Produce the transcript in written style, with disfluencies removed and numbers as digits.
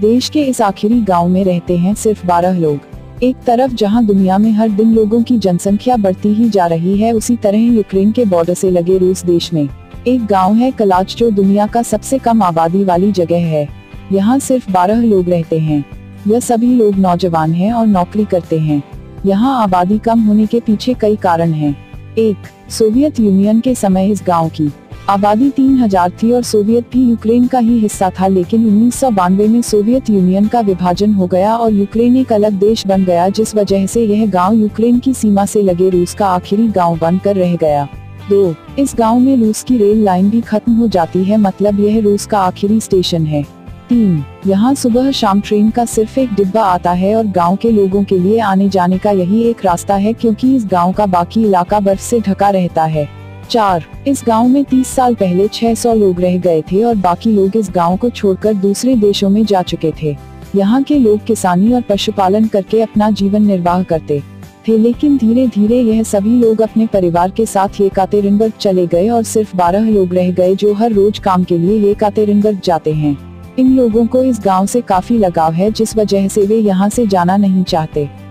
देश के इस आखिरी गांव में रहते हैं सिर्फ 12 लोग। एक तरफ जहां दुनिया में हर दिन लोगों की जनसंख्या बढ़ती ही जा रही है, उसी तरह यूक्रेन के बॉर्डर से लगे रूस देश में एक गांव है कलाच, जो दुनिया का सबसे कम आबादी वाली जगह है। यहाँ सिर्फ 12 लोग रहते हैं। यह सभी लोग नौजवान हैं और नौकरी करते हैं। यहाँ आबादी कम होने के पीछे कई कारण हैं। 1. सोवियत यूनियन के समय इस गांव की आबादी 3000 थी और सोवियत भी यूक्रेन का ही हिस्सा था, लेकिन 1992 में सोवियत यूनियन का विभाजन हो गया और यूक्रेन एक अलग देश बन गया, जिस वजह से यह गांव यूक्रेन की सीमा से लगे रूस का आखिरी गांव बनकर रह गया। 2. इस गांव में रूस की रेल लाइन भी खत्म हो जाती है, मतलब यह रूस का आखिरी स्टेशन है। 3. यहाँ सुबह शाम ट्रेन का सिर्फ एक डिब्बा आता है और गांव के लोगों के लिए आने जाने का यही एक रास्ता है, क्योंकि इस गांव का बाकी इलाका बर्फ से ढका रहता है। 4. इस गांव में 30 साल पहले 600 लोग रह गए थे और बाकी लोग इस गांव को छोड़कर दूसरे देशों में जा चुके थे। यहाँ के लोग किसानी और पशुपालन करके अपना जीवन निर्वाह करते थे, लेकिन धीरे धीरे यह सभी लोग अपने परिवार के साथ येकातेरिनबर्ग चले गए और सिर्फ 12 लोग रह गए जो हर रोज काम के लिए येकातेरिनबर्ग जाते हैं। इन लोगों को इस गांव से काफी लगाव है, जिस वजह से वे यहाँ से जाना नहीं चाहते।